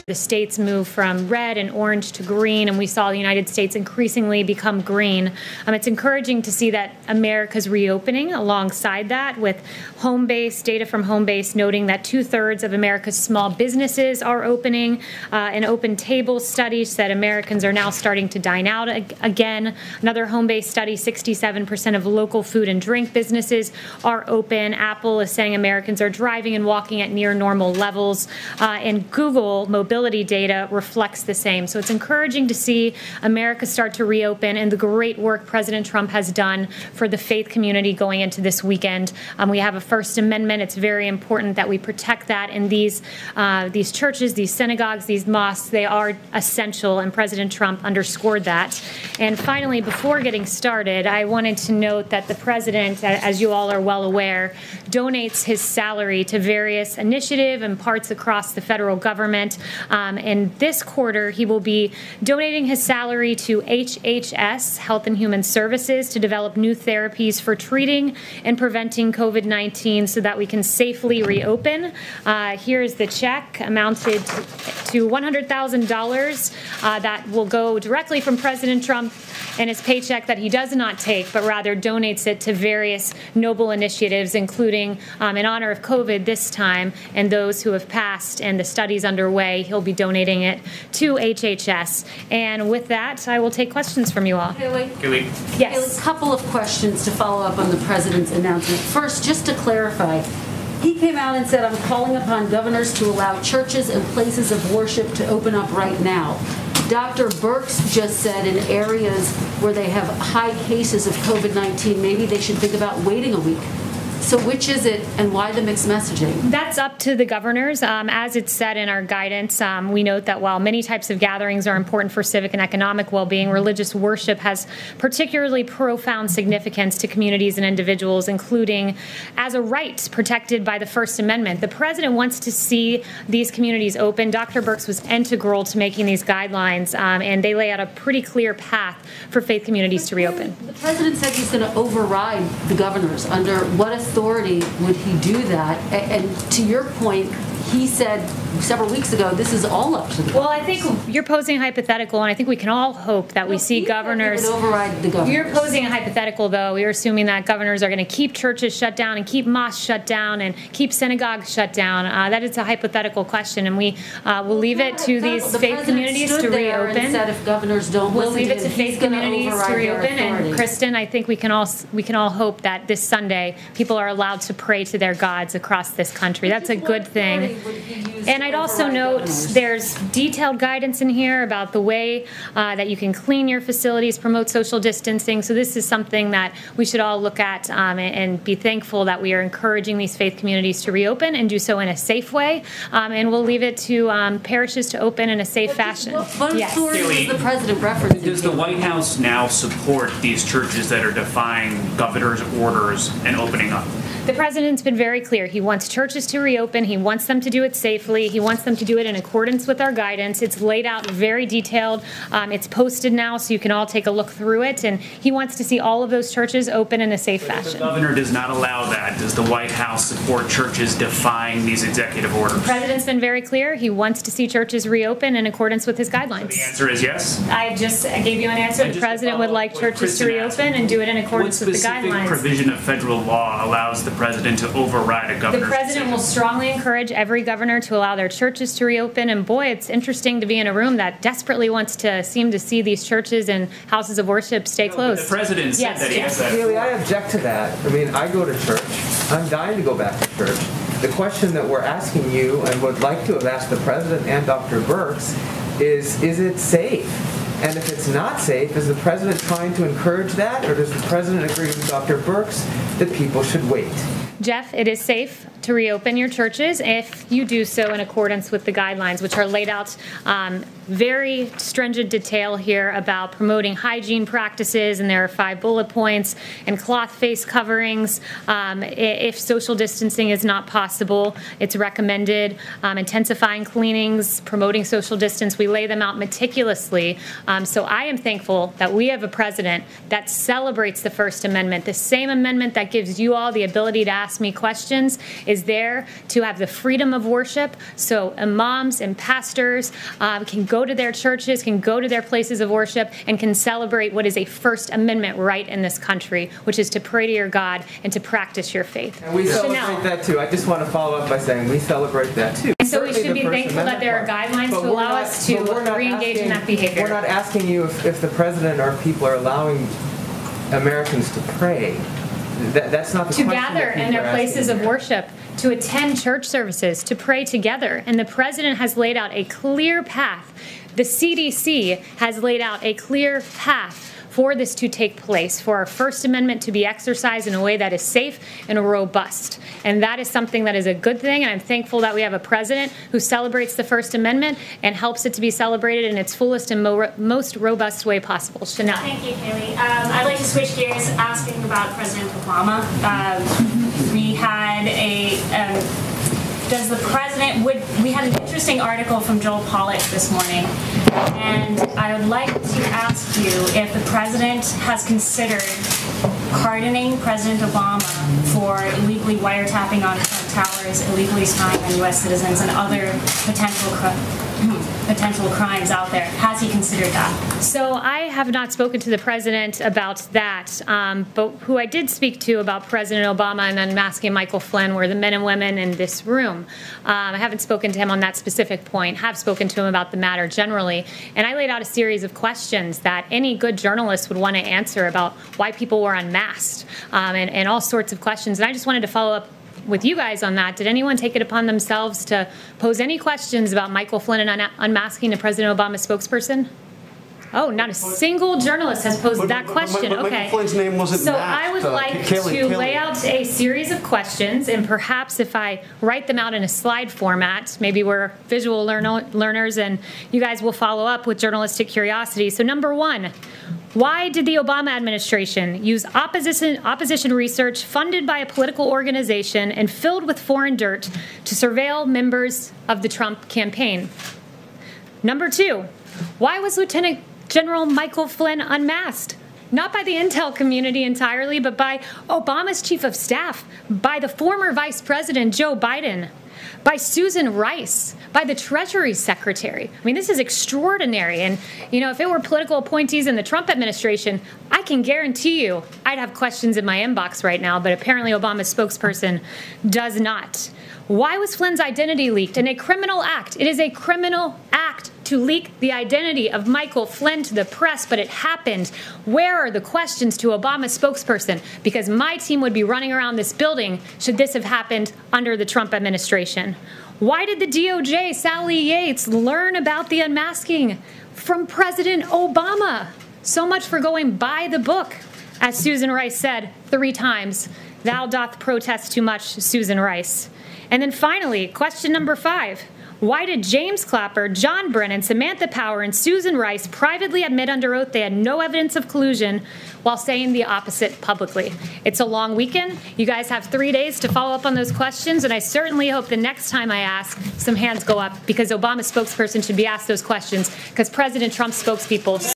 The states move from red and orange to green, and we saw the United States increasingly become green. It's encouraging to see that America's reopening alongside that, with Homebase, data from Homebase noting that 2/3 of America's small businesses are opening. An Open Table study said Americans are now starting to dine out again. Another Homebase study, 67% of local food and drink businesses are open. Apple is saying Americans are driving and walking at near normal levels. And Google mobility data reflects the same. So it's encouraging to see America start to reopen and the great work President Trump has done for the faith community going into this weekend. We have a First Amendment. It's very important that we protect that. And these churches, these synagogues, these mosques, they are essential, and President Trump underscored that. And finally, before getting started, I wanted to note that the president, as you all are well aware, donates his salary to various initiatives and parts across the federal government. And this quarter, he will be donating his salary to HHS, Health and Human Services, to develop new therapies for treating and preventing COVID-19 so that we can safely reopen. Here is the check, amounted to $100,000 that will go directly from President Trump and his paycheck that he does not take, but rather donates it to various noble initiatives, including in honor of COVID this time and those who have passed and the studies underway. He'll be donating it to HHS. And with that, I will take questions from you all. Haley? Yes. A couple of questions to follow up on the president's announcement. First, just to clarify, he came out and said, I'm calling upon governors to allow churches and places of worship to open up right now. Dr. Birx just said in areas where they have high cases of COVID-19, maybe they should think about waiting a week. So which is it, and why the mixed messaging? That's up to the governors. As it's said in our guidance, we note that while many types of gatherings are important for civic and economic well-being, religious worship has particularly profound significance to communities and individuals, including as a right protected by the First Amendment. The president wants to see these communities open. Dr. Birx was integral to making these guidelines, and they lay out a pretty clear path for faith communities to reopen. The president said he's going to override the governors. Under what authority would he do that? And to your point, he said several weeks ago, this is all up to the governors. Well, I think you're posing a hypothetical, and I think we can all hope that we see governors. Would override the governors. You're posing a hypothetical, though. You're assuming that governors are going to keep churches shut down and keep mosques shut down and keep synagogues shut down. That is a hypothetical question, and we will leave it to these faith communities to reopen. And said if governors don't we'll listen leave it to faith communities to reopen. And Kristen, I think we can all hope that this Sunday people are allowed to pray to their gods across this country. That's a good thing. And I'd also note there's detailed guidance in here about the way that you can clean your facilities, promote social distancing. So this is something that we should all look at and be thankful that we are encouraging these faith communities to reopen and do so in a safe way. And we'll leave it to parishes to open in a safe fashion. What authority is the president referencing? Does the White House now support these churches that are defying governor's orders and opening up? The president's been very clear. He wants churches to reopen. He wants them to do it safely. He wants them to do it in accordance with our guidance. It's laid out very detailed. It's posted now, so you can all take a look through it. And he wants to see all of those churches open in a safe fashion. If the governor does not allow that, does the White House support churches defying these executive orders? The president's been very clear. He wants to see churches reopen in accordance with his guidelines. So the answer is yes? I gave you an answer. The president would like churches to reopen and do it in accordance with the guidelines. What specific provision of federal law allows the president to override a governor's The president will strongly encourage every governor to allow their churches to reopen. And boy, it's interesting to be in a room that desperately wants to seem to see these churches and houses of worship stay closed. The president said that he has that. Haley, I object to that. I mean, I go to church. I'm dying to go back to church. The question that we're asking you and would like to have asked the president and Dr. Birx is it safe? And if it's not safe, is the president trying to encourage that, or does the president agree with Dr. Birx that people should wait? Jeff, it is safe to reopen your churches if you do so in accordance with the guidelines, which are laid out very stringent detail here about promoting hygiene practices, and there are 5 bullet points, and cloth face coverings. If social distancing is not possible, it's recommended. Intensifying cleanings, promoting social distance, we lay them out meticulously. So I am thankful that we have a president that celebrates the First Amendment, the same amendment that gives you all the ability to ask me questions. is there to have the freedom of worship so imams and pastors can go to their churches, can go to their places of worship, and can celebrate what is a First Amendment right in this country, which is to pray to your God and to practice your faith. And we celebrate that too. I just want to follow up by saying we celebrate that too. And so we Certainly should be the First thankful that there are Amendment guidelines part. to But we're allow not- us to but we're not re-engage in that behavior. We're not asking you if the president or people are allowing Americans to pray. That's not the To question gather that in people their are places asking of here. worship, to attend church services, to pray together. And the president has laid out a clear path. The CDC has laid out a clear path for this to take place, for our First Amendment to be exercised in a way that is safe and robust. And that is something that is a good thing, and I'm thankful that we have a president who celebrates the First Amendment and helps it to be celebrated in its fullest and most robust way possible. Chanel. Thank you, Kaylee. I'd like to switch gears asking about President Obama. We had does the president, we had an interesting article from Joel Pollak this morning, and I would like to ask you if the president has considered pardoning President Obama for illegally wiretapping on Trump Towers, illegally spying on U.S. citizens, and other potential crimes out there. Has he considered that? So I have not spoken to the president about that, but who I did speak to about President Obama and unmasking Michael Flynn were the men and women in this room. I haven't spoken to him on that specific point, have spoken to him about the matter generally, and I laid out a series of questions that any good journalist would want to answer about why people were unmasked, and all sorts of questions. And I just wanted to follow up with you guys on that. Did anyone take it upon themselves to pose any questions about Michael Flynn and unmasking the President Obama spokesperson? Oh, not a single journalist has posed that question. But Okay. Michael Flynn's name wasn't So masked. I would like to lay out a series of questions, and perhaps if I write them out in a slide format, maybe we're visual learners, and you guys will follow up with journalistic curiosity. So number one, why did the Obama administration use opposition research funded by a political organization and filled with foreign dirt to surveil members of the Trump campaign? Number two, why was Lieutenant General Michael Flynn unmasked? Not by the intel community entirely, but by Obama's chief of staff, by the former Vice President Joe Biden, by Susan Rice, by the Treasury Secretary. I mean, this is extraordinary. And, you know, if it were political appointees in the Trump administration, I can guarantee you I'd have questions in my inbox right now, but apparently Obama's spokesperson does not. Why was Flynn's identity leaked in a criminal act? It is a criminal act to leak the identity of Michael Flynn to the press, but it happened. Where are the questions to Obama's spokesperson? Because my team would be running around this building should this have happened under the Trump administration. Why did the DOJ, Sally Yates, learn about the unmasking from President Obama? So much for going by the book. As Susan Rice said 3 times, thou doth protest too much, Susan Rice. And then finally, question number 5. Why did James Clapper, John Brennan, Samantha Power, and Susan Rice privately admit under oath they had no evidence of collusion while saying the opposite publicly? It's a long weekend. You guys have 3 days to follow up on those questions, and I certainly hope the next time I ask, some hands go up, because Obama's spokesperson should be asked those questions, because President Trump's spokespeople